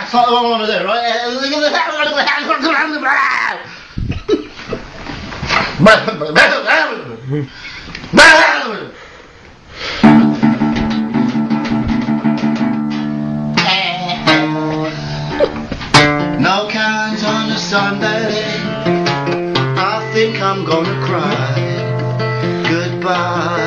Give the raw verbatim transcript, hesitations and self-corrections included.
That's like the one I want to do, right? No cans on a Sunday, I think I'm gonna cry. Goodbye.